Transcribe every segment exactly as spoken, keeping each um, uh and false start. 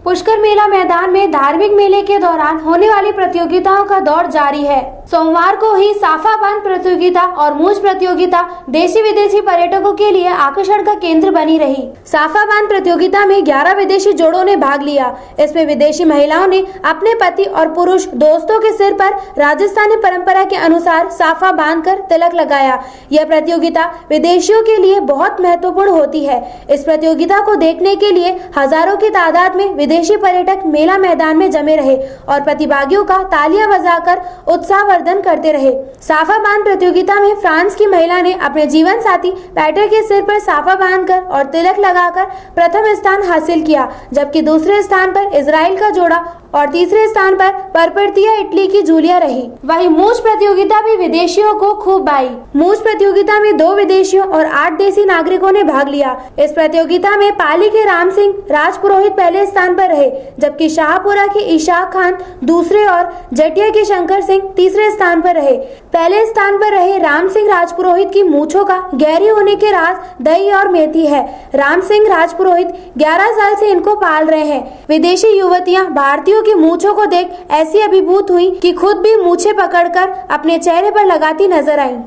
पुष्कर मेला मैदान में धार्मिक मेले के दौरान होने वाली प्रतियोगिताओं का दौर जारी है। सोमवार को ही साफा बांध प्रतियोगिता और मूंछ प्रतियोगिता देशी विदेशी पर्यटकों के लिए आकर्षण का केंद्र बनी रही। साफा बांध प्रतियोगिता में ग्यारह विदेशी जोड़ों ने भाग लिया। इसमें विदेशी महिलाओं ने अपने पति और पुरुष दोस्तों के सिर पर राजस्थानी परंपरा के अनुसार साफा बांधकर तिलक लगाया। यह प्रतियोगिता विदेशियों के लिए बहुत महत्वपूर्ण होती है। इस प्रतियोगिता को देखने के लिए हजारों की तादाद में विदेशी पर्यटक मेला मैदान में जमे रहे और प्रतिभागियों का तालियां बजाकर उत्साहवर्धन करते रहे। साफा बांध प्रतियोगिता में फ्रांस की महिला ने अपने जीवन साथी पैटर के सिर पर साफा बांधकर और तिलक लगाकर प्रथम स्थान हासिल किया, जबकि दूसरे स्थान पर इजराइल का जोड़ा और तीसरे स्थान पर परपर्तिया इटली की जूलिया रही। वहीं मूंछ प्रतियोगिता भी विदेशियों को खूब भाई। मूंछ प्रतियोगिता में दो विदेशियों और आठ देसी नागरिकों ने भाग लिया। इस प्रतियोगिता में पाली के राम सिंह राजपुरोहित पहले स्थान पर रहे, जबकि शाहपुरा के इशाक खान दूसरे और जटिया के शंकर सिंह तीसरे स्थान पर रहे। पहले स्थान पर रहे राम सिंह राजपुरोहित की मूंछों का गहरी होने के राज दही और मेथी है। राम सिंह राजपुरोहित ग्यारह साल से इनको पाल रहे हैं। विदेशी युवतियां भारतीयों की मूंछों को देख ऐसी अभिभूत हुई कि खुद भी मूंछें पकड़कर अपने चेहरे पर लगाती नजर आईं।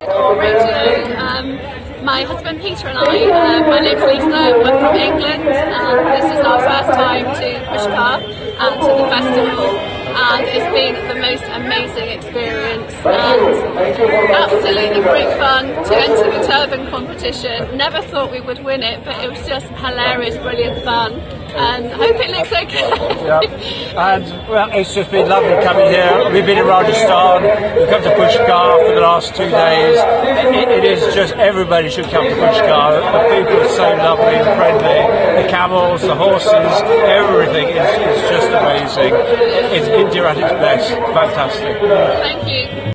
My husband Peter and I, uh, my name's Lisa, we're from England, and this is our first time to Pushkar and to the festival, and it's been the most amazing experience and absolutely great fun to enter the turban competition. Never thought we would win it, but it was just hilarious, brilliant fun, and I hope it looks okay. Yeah. And well, it's just been lovely coming here. We've been in Rajasthan, we've come to Pushkar for the last two days. It, it is just, everybody should come to Pushkar. The people are so lovely and friendly. The camels, the horses, everything is, is just amazing. It's India at its best. Fantastic. Thank you.